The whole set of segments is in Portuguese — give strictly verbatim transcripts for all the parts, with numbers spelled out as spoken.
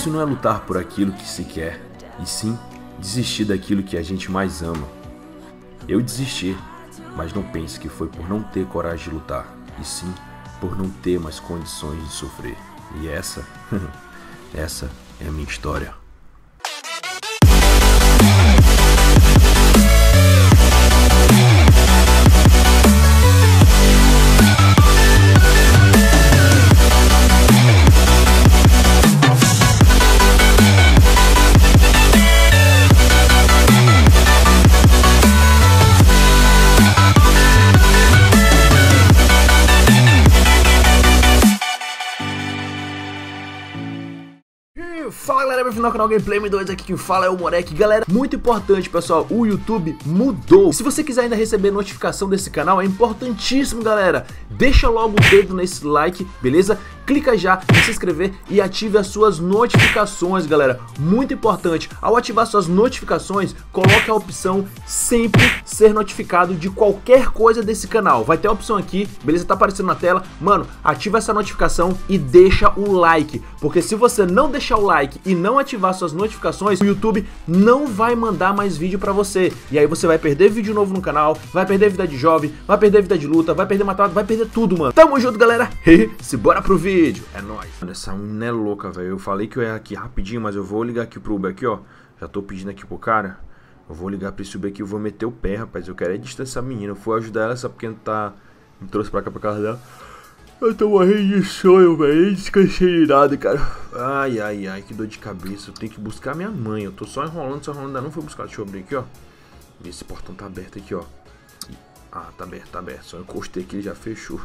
Isso não é lutar por aquilo que se quer, e sim desistir daquilo que a gente mais ama. Eu desisti, mas não pense que foi por não ter coragem de lutar, e sim por não ter mais condições de sofrer. E essa, essa é a minha história. Fala galera, bem-vindo ao canal Gameplay M dois, aqui quem fala é o Morek. Galera, muito importante pessoal, o YouTube mudou. Se você quiser ainda receber notificação desse canal, é importantíssimo galera, deixa logo o dedo nesse like, beleza? Clica já em se inscrever e ative as suas notificações galera, muito importante. Ao ativar suas notificações, coloque a opção sempre ser notificado de qualquer coisa desse canal. Vai ter a opção aqui, beleza? Tá aparecendo na tela. Mano, ativa essa notificação e deixa o like, porque se você não deixar o like e não ativar suas notificações, o YouTube não vai mandar mais vídeo pra você. E aí você vai perder vídeo novo no canal, vai perder vida de jovem, vai perder vida de luta, vai perder matado, vai perder tudo, mano. Tamo junto, galera. Se bora pro vídeo. É nóis. Mano, essa mina é louca, velho. Eu falei que eu ia aqui rapidinho, mas eu vou ligar aqui pro Uber aqui, ó. Já tô pedindo aqui pro cara. Eu vou ligar pra esse Uber aqui, eu vou meter o pé, rapaz. Eu quero é distanciar essa menina. Eu fui ajudar ela, só porque não tá... me trouxe pra cá, pra casa dela. Eu tô morrendo de sonho, velho. Descansei de nada, cara. Ai, ai, ai, que dor de cabeça. Eu tenho que buscar minha mãe. Eu tô só enrolando, só enrolando. Ainda não fui buscar. Deixa eu abrir aqui, ó. Esse portão tá aberto aqui, ó. Ah, tá aberto, tá aberto. Só encostei aqui, ele já fechou.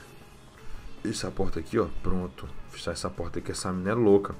Essa porta aqui, ó. Pronto. Fechar essa porta aqui. Essa menina é louca.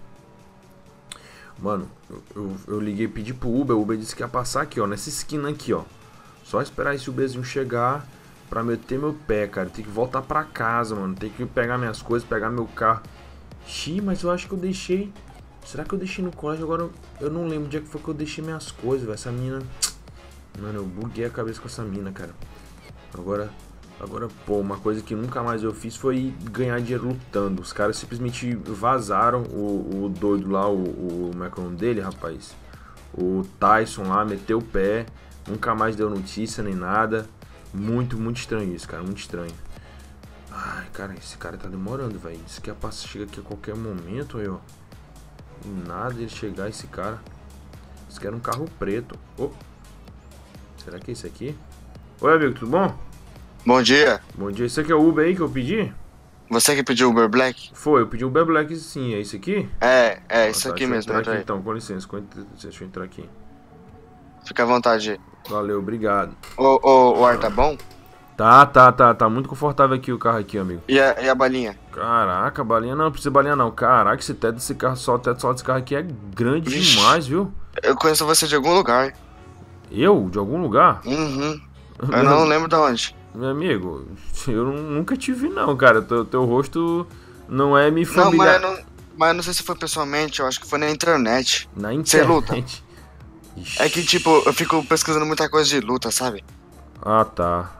Mano, eu, eu, eu liguei e pedi pro Uber. O Uber disse que ia passar aqui, ó. Nessa esquina aqui, ó. Só esperar esse Uberzinho chegar pra meter meu pé, cara. Tem que voltar pra casa, mano. Tem que pegar minhas coisas, pegar meu carro. Xiii, mas eu acho que eu deixei... Será que eu deixei no colégio? Agora eu, eu não lembro onde é que foi que eu deixei minhas coisas, velho. Essa mina... Mano, eu buguei a cabeça com essa mina, cara. Agora... Agora, pô, uma coisa que nunca mais eu fiz foi ganhar dinheiro lutando. Os caras simplesmente vazaram o, o doido lá, o, o... Como é que é o nome dele, rapaz? O Tyson lá, meteu o pé. Nunca mais deu notícia nem nada. Muito, muito estranho isso, cara. Muito estranho. Ai, cara, esse cara tá demorando, velho. Isso que a passa chega aqui a qualquer momento, aí, ó. Nada ele chegar, esse cara. Isso aqui era um carro preto. Oh. Será que é esse aqui? Oi, amigo, tudo bom? Bom dia. Bom dia. Esse aqui é o Uber aí que eu pedi? Você que pediu o Uber Black? Foi, eu pedi o Uber Black sim. É esse aqui? É, é, ah, isso tá, aqui deixa mesmo. Eu entrar aqui, aí. então, com licença. Deixa eu entrar aqui. Fica à vontade. Valeu, obrigado. O, o, o ar tá bom? Tá, tá, tá. Tá muito confortável aqui o carro aqui, amigo. E a, e a balinha? Caraca, balinha não, não precisa balinha não. Caraca, esse teto desse carro, só o teto só desse carro aqui é grande Vixe, demais, viu? Eu conheço você de algum lugar. Eu? De algum lugar? Uhum. Eu não lembro de onde. Meu amigo, eu nunca te vi não, cara. Teu, teu rosto não é me familiar. Não, mas eu não, mas eu não sei se foi pessoalmente, eu acho que foi na internet. Na internet? Você luta? É que tipo, eu fico pesquisando muita coisa de luta, sabe? Ah, tá.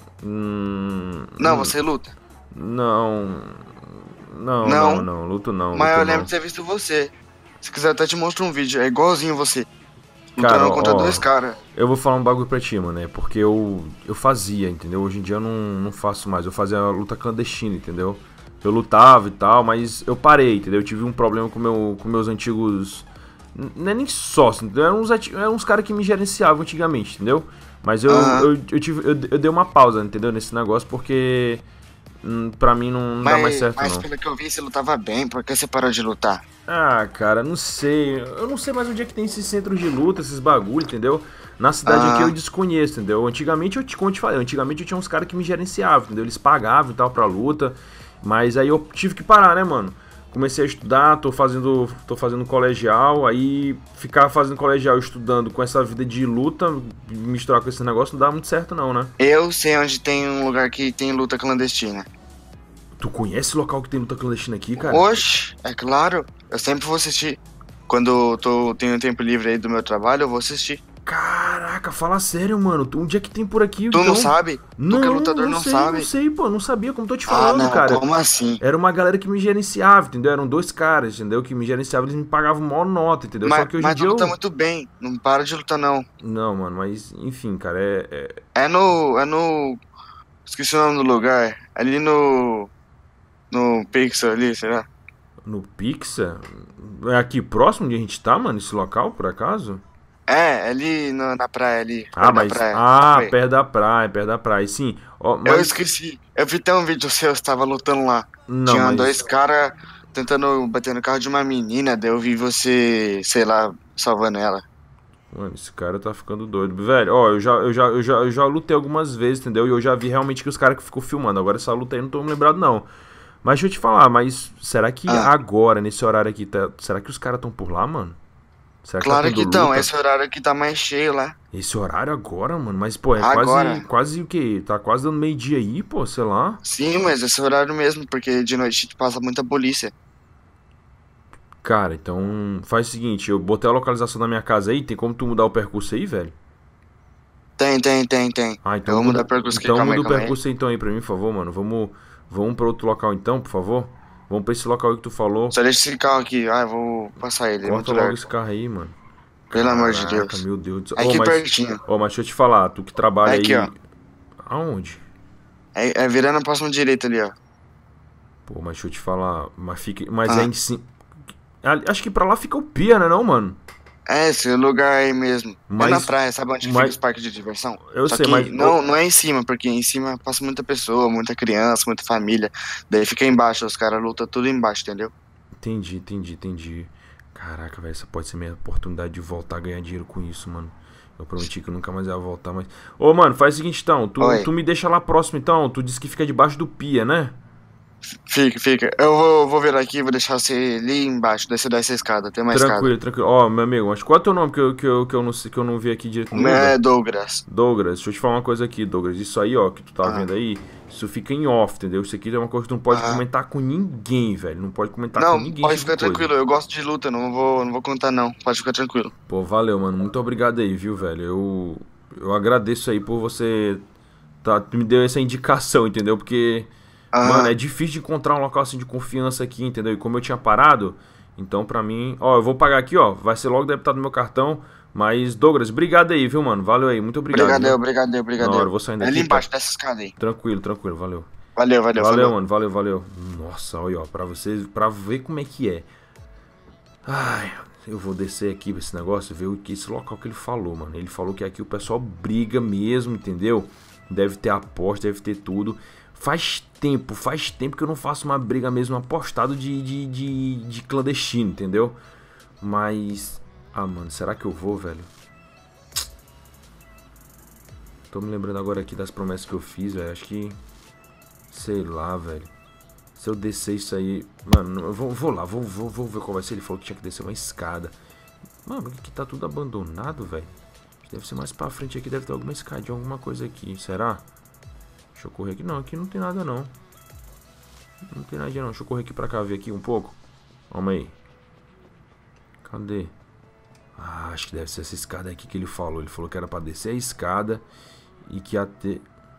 Hum, não, hum, você luta? Não. Não, não, não, não luto não. Mas luto eu lembro não. de ter visto você. Se quiser eu até te mostro um vídeo, é igualzinho você. Cara, lutando contra ó, dois caras. Eu vou falar um bagulho pra ti, mano, né? Porque eu, eu fazia, entendeu? Hoje em dia eu não, não faço mais. Eu fazia luta clandestina, entendeu? Eu lutava e tal, mas eu parei, entendeu? Eu tive um problema com, meu, com meus antigos... Não é nem sócio, entendeu? Eram uns, eram uns caras que me gerenciavam antigamente, entendeu? Mas eu, uhum. eu, eu, tive, eu, eu dei uma pausa, entendeu? Nesse negócio, porque... Hum, pra mim não, não mas, dá mais certo, mas não. Mas pelo que eu vi, você lutava bem. Por que você parou de lutar? Ah, cara, não sei. Eu não sei mais onde é que tem esses centros de luta, esses bagulho, entendeu? Na cidade ah. aqui eu desconheço, entendeu? Antigamente, eu, como eu te falei, antigamente eu tinha uns caras que me gerenciavam, entendeu? Eles pagavam e tal pra luta. Mas aí eu tive que parar, né, mano? Comecei a estudar, tô fazendo, tô fazendo colegial, aí ficar fazendo colegial estudando com essa vida de luta, misturar com esse negócio, não dá muito certo não, né? Eu sei onde tem um lugar que tem luta clandestina. Tu conhece o local que tem luta clandestina aqui, cara? Oxe, é claro. Eu sempre vou assistir. Quando eu tô, tenho tempo livre aí do meu trabalho, eu vou assistir. Caraca, fala sério, mano. Onde é que tem por aqui? Tu então? não sabe? Não, tu que é lutador não, não sei, sabe? Não sei, pô. Não sabia, como tô te Ah, falando, não, cara. como assim? Era uma galera que me gerenciava, entendeu? Eram dois caras, entendeu? Que me gerenciavam, eles me pagavam maior nota, entendeu? Mas, Só que hoje mas em dia tu luta eu... muito bem. Não para de lutar, não. Não, mano, mas enfim, cara, é... é... É no... É no... Esqueci o nome do lugar. Ali no... No Pixar ali, será? No Pixa? É aqui próximo onde a gente tá, mano? Esse local, por acaso? É, ali na, na praia ali. Ah, Perto da mas... praia. Ah, Foi. perto da praia, perto da praia, sim. Ó, Eu mas... esqueci. Eu vi até um vídeo seu, você tava lutando lá. Não, Tinha mas... dois caras tentando bater no carro de uma menina, daí eu vi você, sei lá, salvando ela. Mano, esse cara tá ficando doido. Velho, ó, eu já, eu já, eu já, eu já lutei algumas vezes, entendeu? E eu já vi realmente que os caras que ficou filmando. Agora essa luta aí eu não tô me lembrado, não. Mas deixa eu te falar, mas será que Ah. agora, nesse horário aqui, tá, será que os caras tão por lá, mano? Será que Claro tá que tendo estão, luta? esse horário aqui tá mais cheio lá. Esse horário agora, mano? Mas, pô, é Agora. quase, quase o quê? Tá quase dando meio-dia aí, pô, sei lá. Sim, mas esse horário mesmo, porque de noite passa muita polícia. Cara, então faz o seguinte, eu botei a localização da minha casa aí, tem como tu mudar o percurso aí, velho? Tem, tem, tem, tem. Ah, então eu vou muda, mudar o percurso aqui, então calma aí, muda o calma aí. percurso aí então aí pra mim, por favor, mano. Vamos, vamos pra outro local então, por favor. Vamos pra esse local aí que tu falou. Só deixa esse carro aqui, ah, eu vou passar ele, é muito Corta logo largo. esse carro aí, mano. Pelo amor de Caraca, Deus. meu Deus do céu. Aqui Ô, mas, pertinho. ó, mas deixa eu te falar, tu que trabalha Aqui, aí... ó. Aonde? É, é virando a próxima direita ali, ó. Pô, mas deixa eu te falar, mas fica... Mas Ah. é em cima... Acho que pra lá fica o Pia, né não, mano? É esse lugar aí mesmo. Mas- é na praia, sabe onde mas- fica os parques de diversão? Eu Só sei, que mas- não, não é em cima, porque em cima passa muita pessoa, muita criança, muita família. Daí fica embaixo, os caras lutam tudo embaixo, entendeu? Entendi, entendi, entendi. Caraca, velho, essa pode ser minha oportunidade de voltar a ganhar dinheiro com isso, mano. Eu prometi que eu nunca mais ia voltar, mas... Ô, mano, faz o seguinte, então. Tu, Oi. tu me deixa lá próximo, então. Tu disse que fica debaixo do Pia, né? Fica, fica. Eu vou, vou virar aqui, vou deixar você ali embaixo, descer dessa escada, tem uma Tranquilo, tranquilo. Ó, meu amigo, mas qual é o teu nome que eu, que eu, que eu, não, sei, que eu não vi aqui direito no escada. Google? É Douglas. Douglas, deixa eu te falar uma coisa aqui, Douglas. Isso aí, ó, que tu tá Ah. vendo aí, isso fica em off, entendeu? Isso aqui é uma coisa que tu não pode Ah. comentar com ninguém, velho. Não pode comentar Não, com ninguém. pode esse ficar tipo de coisa. tranquilo, eu gosto de luta, não vou, não vou contar não, pode ficar tranquilo. Pô, valeu, mano. Muito obrigado aí, viu, velho? Eu, eu agradeço aí por você tá, tu me deu essa indicação, entendeu? Porque, Ah. mano, é difícil de encontrar um local assim de confiança aqui, entendeu? E como eu tinha parado, então pra mim... Ó, eu vou pagar aqui, ó. Vai ser logo debitado no meu cartão. Mas, Douglas, obrigado aí, viu, mano? Valeu aí. Muito obrigado. Obrigado, viu? obrigado, obrigado. Na hora, eu vou saindo É aqui, ali embaixo tá? dessa escada aí. Tranquilo, tranquilo. Valeu. Valeu, valeu, Valeu, falou. mano, valeu, valeu. Nossa, olha, ó, pra vocês, pra ver como é que é. Ai, eu vou descer aqui esse negócio, ver o que esse local que ele falou, mano. Ele falou que aqui o pessoal briga mesmo, entendeu? Deve ter aposta, deve ter tudo. Faz tempo, faz tempo que eu não faço uma briga mesmo apostado de, de, de, de clandestino, entendeu? Mas... Ah, mano, será que eu vou, velho? Tô me lembrando agora aqui das promessas que eu fiz, velho. Acho que... Sei lá, velho. Se eu descer isso aí... Mano, eu vou, vou lá, vou, vou, vou ver qual vai ser. Ele falou que tinha que descer uma escada. Mano, aqui tá tudo abandonado, velho. Deve ser mais pra frente aqui, deve ter alguma escadinha, alguma coisa aqui. Será? Deixa eu correr aqui. Não, aqui não tem nada, não. Não tem nada, não. Deixa eu correr aqui pra cá, ver aqui um pouco. Calma aí. Cadê? Ah, acho que deve ser essa escada aqui que ele falou. Ele falou que era pra descer a escada e que ia ter...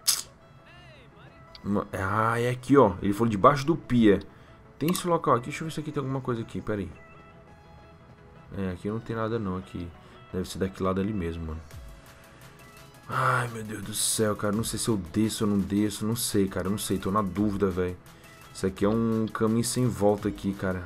Ah, é aqui, ó. Ele falou debaixo do pia. Tem esse local aqui. Deixa eu ver se aqui tem alguma coisa aqui. Pera aí. É, aqui não tem nada não. Aqui deve ser daquele lado ali mesmo, mano. Ai, meu Deus do céu, cara. Não sei se eu desço ou não desço. Não sei, cara. Não sei. Tô na dúvida, velho. Isso aqui é um caminho sem volta aqui, cara.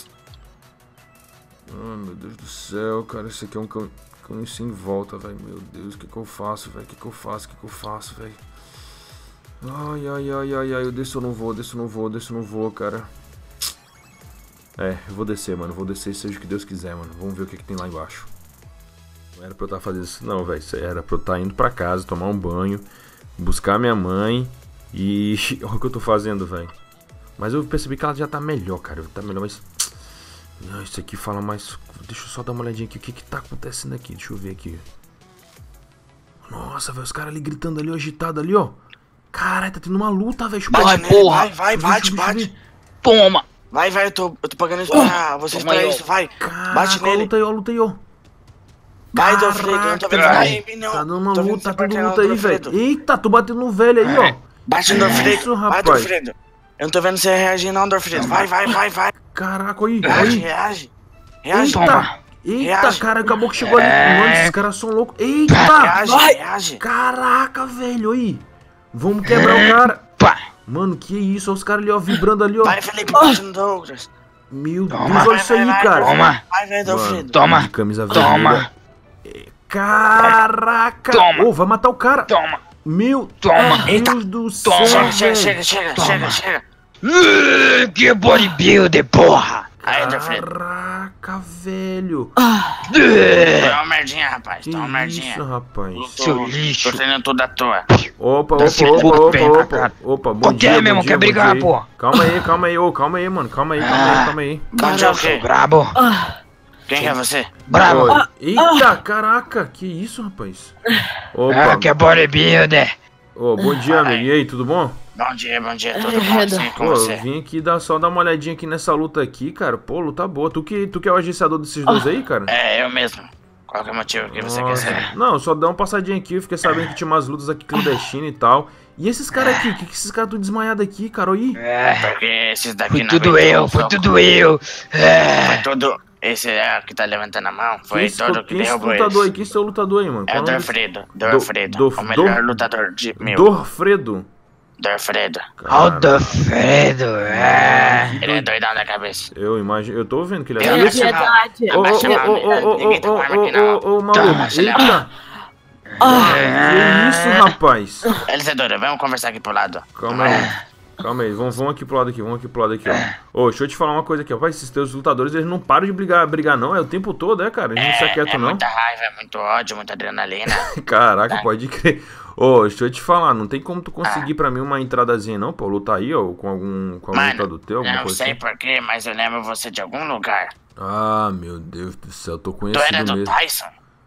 Ai, meu Deus do céu, cara. Isso aqui é um cam... caminho sem volta, velho. Meu Deus, o que que eu faço, velho? O que que eu faço? O que que eu faço, velho? Ai, ai, ai, ai, ai. Eu desço ou não vou, desço ou não vou, desço ou não vou, cara. É, eu vou descer, mano. Vou descer, seja o que Deus quiser, mano. Vamos ver o que que tem lá embaixo. Não era pra eu estar fazendo isso, não, velho. Isso era pra eu estar indo pra casa, tomar um banho, buscar minha mãe e... Olha o que eu tô fazendo, velho. Mas eu percebi que ela já tá melhor, cara. Tá melhor, mas... Não, isso aqui fala mais... Deixa eu só dar uma olhadinha aqui. O que que tá acontecendo aqui? Deixa eu ver aqui. Nossa, velho. Os caras ali gritando ali, ó, agitado ali, ó. Caralho, tá tendo uma luta, velho. Bate, Vai, né? porra. Vai, vai, Deixa eu ver, bate, deixa eu ver. bate. Toma! Vai, vai, eu tô, eu tô pagando isso pra vocês Toma pra aí, ó. isso, vai. Caraca, Bate ó, a nele. luta aí, ó, a luta aí, ó. Vai, Dolfredo, não tô vendo Ai, ninguém, não. tá dando uma Tô vendo luta, tá você tendo batendo luta no aí, velho. Dolfredo. Eita, tô batendo no velho aí, ó. Bate no Dolfredo. Isso, Vai, rapaz. Dolfredo. Eu não tô vendo você reagir, não, Dolfredo. Vai, vai, vai, vai. Caraca, aí, Reage, aí. reage. Reage. Eita, eita, Reage. cara, acabou que chegou ali. Mano, esses caras são loucos. Eita, Reage, vai. reage. Caraca, velho, aí. Vamos quebrar o cara. Mano, que isso, olha os caras ali, ó, vibrando ali, ó. Vai, Felipe, bate no Douglas. Meu Deus, Toma. olha isso aí, Vai, vai, cara. Toma. Vai, vai, Dolfredo. Toma. De camisa Toma. vermelha. Caraca. Toma. Ô, vai matar o cara. Toma. Meu Toma. Deus do céu, Toma. Chega, chega, velho. chega, chega, Toma. chega, chega. Uh, Que bodybuilder, porra. Aí, Dolfredo. Caraca, velho. Uh, Tá uma merdinha, rapaz. Que Tá uma merdinha. isso, rapaz. Seu lixo. Tô treinando tudo à toa. Opa, Tá opa, se opa, fuder, opa, bem, opa, cara. opa, bom Por que, dia, bom meu irmão? dia, Quer bom brigar, dia. pô? Calma aí, calma aí, ô, calma aí, mano, calma aí, calma aí, Ah. calma aí. Bom dia, o quê? Brabo. Quem que é você? Brabo. Oi. Eita, caraca, que isso, rapaz? Opa, Ah, que é bodybuilder. ô, bom dia, amigo, e aí, tudo bom? Bom dia, bom dia. Tudo bom assim com Pô, eu você? vim aqui dar, só dar uma olhadinha aqui nessa luta aqui, cara. Pô, luta boa. Tu que, tu que é o agenciador desses dois aí, cara? É, eu mesmo. Qual que é o motivo que você quer Nossa. saber? Não, só dá uma passadinha aqui, eu fiquei sabendo que tinha umas lutas aqui clandestinas e tal. E esses caras aqui, que que esses caras tudo desmaiados aqui, cara? Aí. É, Porque esses daqui foi não tudo aguentam eu, o foi soco. tudo eu. Foi É, tudo... Esse é o que tá levantando a mão. Quem Foi esse, todo que quem esse derrubou lutador aí? eles. Quem esse é o lutador aí, mano? É Qual o nome desse- Dorfredo. Dorfredo. Do- O melhor Dor- lutador de mil. Dorfredo. Dorfredo. Aldofredo, é. Ele é doidão da cabeça. Eu imagino, eu tô vendo que ele é. Eu E não esse- sei. Verdade. Ô, ô, ô, Abaixa a mão, ô, ô, ô, ninguém tá ô, com arma aqui, ô, não. ô, ô, maluco. Toma, se Eita. Que isso, rapaz? Elisadora, vamos conversar aqui pro lado. Calma aí. Calma aí, vamos, vamos aqui pro lado aqui, vamos aqui pro lado aqui, ó. Ô, deixa eu te falar uma coisa aqui, ó. Pai, esses teus lutadores, eles não param de brigar, brigar não, é o tempo todo, é, cara? Eles não se É, aquietam, é não. muita raiva, é muito ódio, muita adrenalina. Caraca, pode crer. Ô, deixa eu te falar, não tem como tu conseguir pra mim uma entradazinha não, pô, lutar aí, ó, com algum, com algum Mano, lutador teu, alguma não coisa sei assim. porquê, mas eu lembro você de algum lugar. Ah, meu Deus do céu, tô Tu era conhecido do mesmo. Tyson?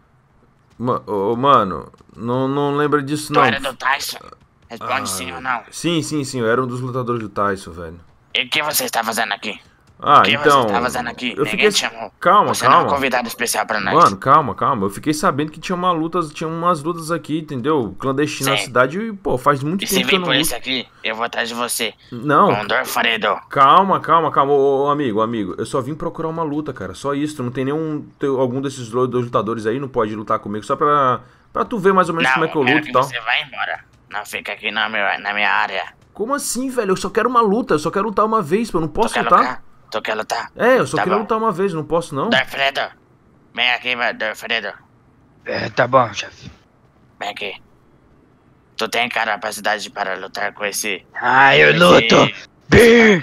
Ma- Ô, mano, não, não lembra disso Tu não. era do Tyson? Responde sim ou não. Sim, sim, sim, eu era um dos lutadores do Tyson, velho. E o que você está fazendo aqui? Ah, O que então. você está fazendo aqui? Eu Ninguém fiquei. te chamou. Calma, Você não é um calma. convidado especial pra nós. Mano, calma, calma. Eu fiquei sabendo que tinha uma luta, tinha umas lutas aqui, entendeu? Clandestina na Sim. cidade e, pô, faz muito e se tempo que eu vir não por luto. isso aqui, eu vou atrás de você. Não, Com Dorfredo. calma, calma, calma. Ô, ô, amigo, amigo, eu só vim procurar uma luta, cara. Só isso. Tu não tem nenhum. teu- algum desses dois lutadores aí não pode lutar comigo, só pra. Pra tu ver mais ou menos Não, como é que eu quero luto que e tal. você vá embora. Não fica aqui na minha, na minha área. Como assim, velho? Eu só quero uma luta, eu só quero lutar uma vez, pô. Eu não Tu posso quer lutar? lutar? Tu quer lutar? É, eu só Tá quero bom. lutar uma vez, não posso não. Dorfredo. Vem aqui, vai, Dorfredo. É, tá bom, chefe. Vem aqui. Tu tem capacidade para lutar com esse... Ah, eu esse- luto. Bi.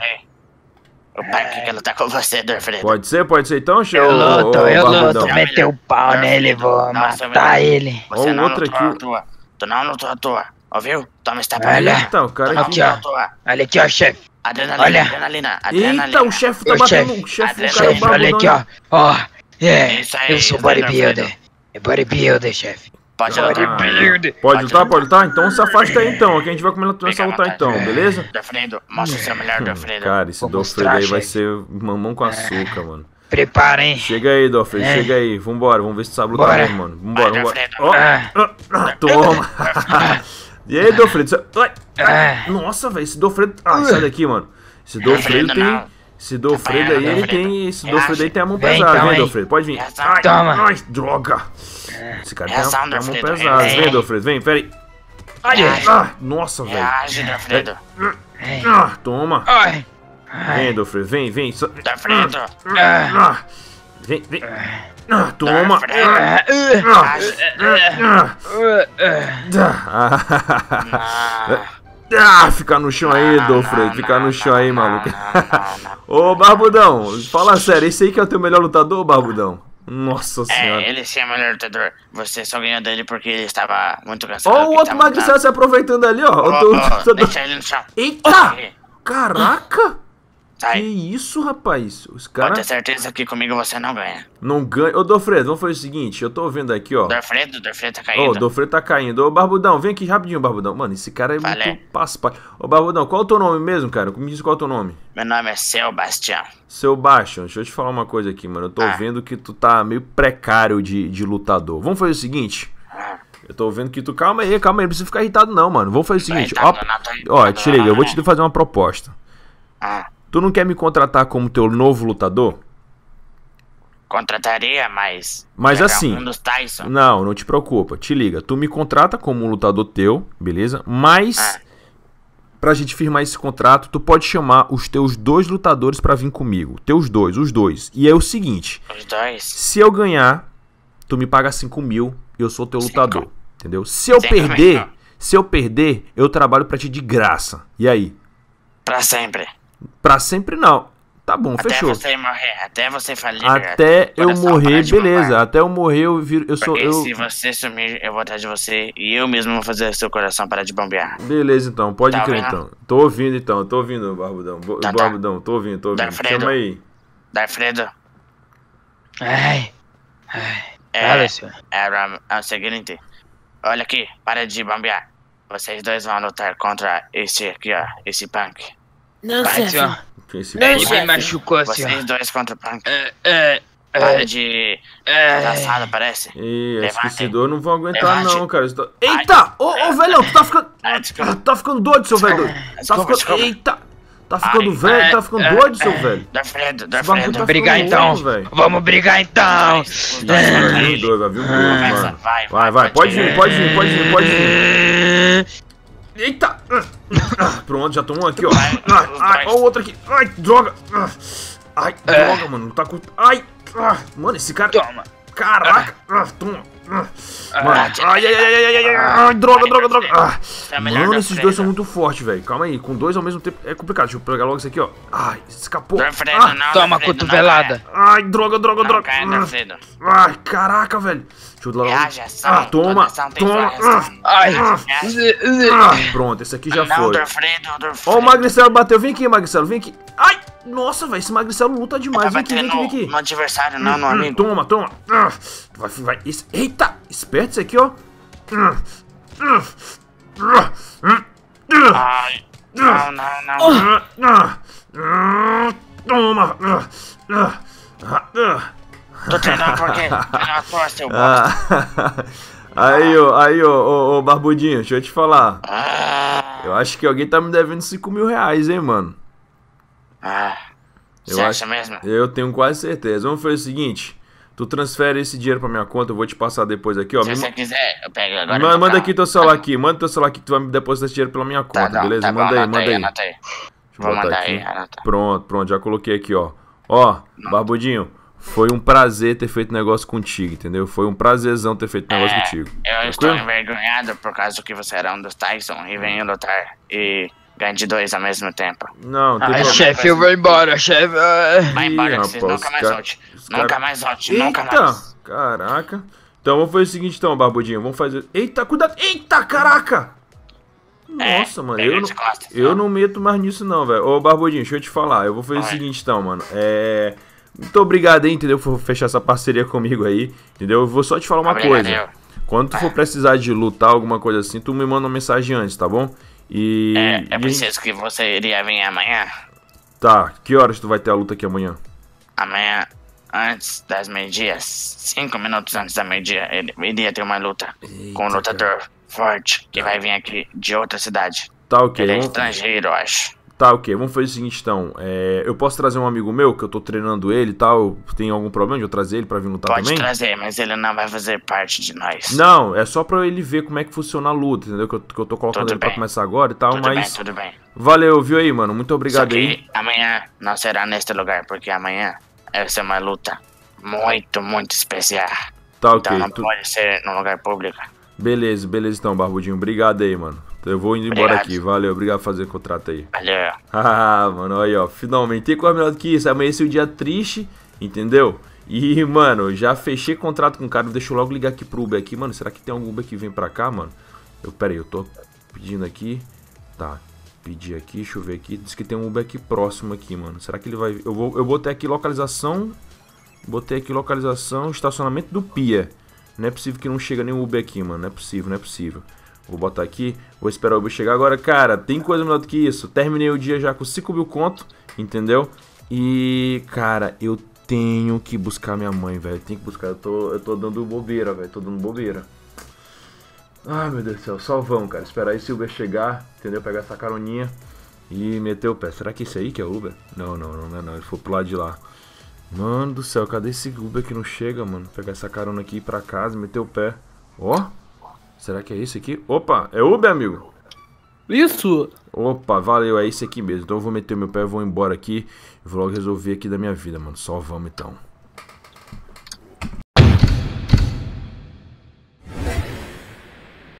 O pai que quer lutar com você, Dorfredo. Pode ser, pode ser então, chefe? Eu luto, eu barbudão. luto. Meter o pau nele, vou Nossa, matar velho. ele. Você Ó, não outro lutou aqui. à toa. Tu não lutou à toa. Ouviu? Toma esse tapa Olha. aí. Eita, o cara Tu não aqui. Aqui, ó. lutou à toa. Olha aqui, ó, chefe. Adrenalina, Olha. adrenalina, adrenalina. Eita, o chefe tá Ô, batendo. chefe. O chefe, o cara é Chefe, olha aqui, barbudão. ó. Ó, é, Isso aí, eu sou isso aí, bodybuilder. Dorfredo. É bodybuilder, chefe. Pode lutar. Bodybuilder. Pode lutar, pode lutar? Então se afasta aí então, que a gente vai começar Fica a à lutar vontade. então, beleza? Dorfredo, mostra o seu melhor, Dorfredo. Cara, esse Vou Dorfredo mostrar, aí vai chefe. ser mamão com açúcar, mano. Prepara, hein. Chega aí, Dorfredo, É. chega aí. Vambora, vamos ver se tu sabe lutar Bora. mesmo, mano. Vambora, Vai, vambora. Dorfredo. Ó, Ah, ah, ah, toma. E aí, Dorfredo? Você- Ai, ah. nossa, velho, esse Dorfredo... Ah, sai daqui, mano. Esse Dorfredo Dorfredo tem... não. Esse Dorfredo aí, ele tem... Esse Relaxa. Dorfredo aí tem a mão Vem, pesada, então, vem, hein. Dorfredo, pode vir. Reação. Ai, Toma. ai, droga. Esse cara tem a, Reação, tem a mão Dorfredo, pesada. vem. Vem, Dorfredo, vem, pera aí. Reage, Ah, nossa, velho. reage, Dorfredo. Ai, Ah, toma. ai, ai, Vem, Dorfredo, vem, vem. Só- Dorfredo. ah, Ah, vem, vem. Ah, toma. Dorfredo. ah, uh, Reage. Ah, uh, uh. ah, Ah, ah, fica no chão aí, não, Dorfredo. não, Fica não, no chão não, aí, não, maluco. não, não. Ô, Barbudão, fala sério. Esse aí que é o teu melhor lutador, Barbudão? Nossa É, senhora. ele sim é o melhor lutador. Você só ganhou dele porque ele estava muito cansado. Ó, o porque outro tava magricelo se aproveitando ali, ó. lutando. O teu Ô, ô, lutador- deixa ele no chão. Eita! Caraca! Que Sai. isso, rapaz? Os Pode ter caras certeza que comigo você não ganha. não ganham. Ô, Dofredo, vamos fazer o seguinte. Eu tô vendo aqui, ó. Dorfredo, Dorfredo tá Ô, caindo. o Dofredo tá caindo. Ô, Barbudão, vem aqui rapidinho, Barbudão. Mano, esse cara é Valeu. muito paspalho. Ô, Barbudão, qual é o teu nome mesmo, cara? Me diz qual é o teu nome. Meu nome é Sebastião. Seu Bastian, deixa eu te falar uma coisa aqui, mano. Eu tô Ah. vendo que tu tá meio precário de, de lutador. Vamos fazer o seguinte. Ah, Eu tô vendo que tu... Calma aí, calma aí. Não precisa ficar irritado não, mano. Vamos fazer o tô seguinte. irritado, Ó, não, tô ó, irritado, te liga. Eu vou não, te fazer uma proposta. ah, Tu não quer me contratar como teu novo lutador? contrataria, mas... Mas pegar assim- Um dos Tyson. Não, não te preocupa. Te liga. Tu me contrata como um lutador teu, beleza? Mas... Ah. Pra gente firmar esse contrato, tu pode chamar os teus dois lutadores pra vir comigo. Teus dois, os dois. E é o seguinte... Os dois. Se eu ganhar, tu me paga cinco mil e eu sou teu Cinco. lutador. Entendeu? Se eu Cinco perder, mil. se eu perder, eu trabalho pra ti de graça. E aí? Pra sempre. Pra sempre não. Tá bom, Até fechou. você morrer. Até você falir. Até eu coração morrer, parar de beleza. bombar. Até eu morrer, eu viro. Eu sou. Porque Eu... se você sumir, eu vou atrás de você e eu mesmo vou fazer seu coração parar de bombear. Beleza, então. Pode Tá crer, ouvindo? então. Tô ouvindo, então. Tô ouvindo, Barbudão. Bo- Tá, tá. Barbudão, tô ouvindo, tô ouvindo. Darfredo. Chama aí. Darfredo, Ai, ai. é, Fala, senhor. é, é o seguinte. Olha aqui, para de bombear. Vocês dois vão lutar contra esse aqui, ó. Esse punk. Não, Vai, chefe. senhor. Esse Não, Ele chefe. me machucou, senhor. Vocês dois contra o punk. É, é, Para é, de... é. Cansado, parece. Ih, esse Levante. esquecedor não vão aguentar, Levante. não, cara. Isso tá- Eita! Ô, ô, velhão, tu tá ficando. Ah, desculpa. Tá ficando doido, seu velho. Tá Desculpa, ficando. desculpa. Eita! Tá ficando Ai, velho, tá ficando é, doido, seu é. velho. Darfredo, Esse bagulho Darfredo. tá Brigar ficando então. louco, velho. Vamos brigar então. Os dois Vai contra vir ele. dois, vai vir dois, Começa, mano. vai, Vai, vai, pode vir, pode vir, pode vir, pode vir. É. Eita! Ah, pronto, já tomou um aqui, ó. Vai, Ah, os Ai, dois. ó o outro aqui. Ai, droga. Ah, Ai, É. droga, mano. Não tá com. Ai! ah, Mano, esse cara. Toma. Caraca! Ah, toma! Ah, Ah, Mano, ai, ai, ai, ai, ai, ai, ai, ai, droga, droga, droga! Ah, É a melhor mano, da esses frente. dois são muito fortes, velho. Calma aí, com dois ao mesmo tempo é complicado. Deixa eu pegar logo isso aqui, ó. Ai, escapou. Darfredo, Ah, não. Toma Darfredo, cotovelada. ai, droga, droga, Não droga. caia, Ah, Darfredo. Ai, caraca, velho. Deixa eu dar logo. Reage, ação. Ah, toma, Toda ação tem toma. sua reação. Ai. Ah, Zê, zê. ah, pronto, esse aqui já Não, foi. Darfredo, Darfredo. Ó, o Magricelo bateu. Vem aqui, Magricelo, vem aqui. Ai, nossa, velho, esse Magricelo luta demais. Vem Vai aqui, bater vem aqui, vem no, aqui. no adversário, não no Hum, amigo. Toma, toma. Ah, Vai, vai. Esse- Eita, esperto isso aqui, ó. Ah, ah, ah, ah, ah, Ai, não, não, não. ah, ah, ah, Toma. Ah, ah, ah, ah. Tô treinando por quê? Treina a tua, seu bosta. Ah, aí, ó, aí, ó, ô, ô, Barbudinho, deixa eu te falar. Ah, Eu acho que alguém tá me devendo cinco mil reais, hein, mano. ah. Eu Você acho- acha mesmo? Eu tenho quase certeza. Vamos fazer o seguinte: tu transfere esse dinheiro pra minha conta, eu vou te passar depois aqui, ó. Se Me você ma- quiser, eu pego agora. Ma- no manda carro. aqui teu celular aqui, manda teu celular aqui que tu vai me depositar esse dinheiro pela minha Tá, conta, não, beleza? tá bom, manda aí, anota manda aí. Anota aí. Deixa eu Vou botar mandar aqui. aí, anota. Pronto, pronto, já coloquei aqui, ó. Ó, Barbudinho, foi um prazer ter feito negócio contigo, entendeu? Foi um prazerzão ter feito negócio É, contigo. Eu estou Tranquilo? envergonhado por causa que você era um dos Tyson e venho lutar e ganhar de dois ao mesmo tempo. Não, tem Ai, problema. chefe, eu vou embora, chefe. Ai. Vai Ih, embora, que rapaz, você nunca os mais cara- volte. os Nunca cara- mais volte, nunca Eita, mais. caraca. Então vamos fazer o seguinte então, Barbudinho, vamos fazer... Eita, cuidado. Eita, caraca. Nossa, É, mano, pega eu não, de costas, eu ó. não meto mais nisso não, velho. Ô, Barbudinho, deixa eu te falar. Eu vou fazer o Vai. seguinte então, mano. É... Muito obrigado aí, entendeu? Por fechar essa parceria comigo aí, entendeu? Eu vou só te falar uma Obrigado, coisa. eu. Quando tu for precisar de lutar, alguma coisa assim, tu me manda uma mensagem antes, tá bom? E... É, e é a gente- preciso que você iria vir amanhã. Tá, que horas tu vai ter a luta aqui amanhã? Amanhã, antes das meio-dias, cinco minutos antes da meio-dia, ele iria ter uma luta com um Eita, lutador forte que vai vir aqui de outra cidade. Tá, ok. Ele é Vamos... estrangeiro, eu acho. Tá, ok. Vamos fazer o seguinte, então. É, eu posso trazer um amigo meu, que eu tô treinando ele e tal. Tem algum problema de eu trazer ele pra vir lutar Pode também? trazer, mas ele não vai fazer parte de nós. Não, é só pra ele ver como é que funciona a luta, entendeu? Que eu, que eu tô colocando Tudo ele pra bem. começar agora e tal, Tudo bem, mas... tudo bem. Valeu, viu aí, mano? Muito Só obrigado que aí. amanhã não será neste lugar, porque amanhã vai ser uma luta muito, muito especial. Tá, ok. Então não Tu- pode ser num lugar público. Beleza, beleza então, Barbudinho. Obrigado aí, mano. Eu vou indo embora Obrigado. aqui. Valeu, obrigado por fazer o contrato aí. Valeu. Ah, mano, aí, ó. Finalmente. Tem coisa melhor do que isso. Amanheceu o dia triste, entendeu? E, mano, já fechei contrato com o cara. Deixa eu logo ligar aqui pro Uber aqui. Mano, será que tem algum Uber que vem pra cá, mano? Eu, pera aí, eu tô pedindo aqui. Tá. Pedir aqui, deixa eu ver aqui. Diz que tem um Uber aqui próximo aqui, mano. Será que ele vai... Eu vou, eu botei aqui localização... Botei aqui localização, estacionamento do Pia. Não é possível que não chega nenhum Uber aqui, mano. Não é possível, não é possível. Vou botar aqui, vou esperar o Uber chegar. Agora, cara, tem coisa melhor do que isso. Terminei o dia já com cinco mil conto, entendeu? E, cara, eu tenho que buscar minha mãe, velho. Tenho que buscar, eu tô, eu tô dando bobeira, velho. Tô dando bobeira. Ai, meu Deus do céu, só vamos, cara. Esperar esse Uber chegar, entendeu? Pegar essa caroninha e meter o pé. Será que esse aí que é o Uber? Não, não, não, não é não. Ele foi pro lado de lá. Mano do céu, cadê esse Uber que não chega, mano? Pegar essa carona aqui e ir pra casa, meter o pé. Ó, será que é esse aqui? Opa, é Uber, amigo? Isso! Opa, valeu, é esse aqui mesmo. Então eu vou meter meu pé, vou embora aqui. Vou logo resolver aqui da minha vida, mano. Só vamos então.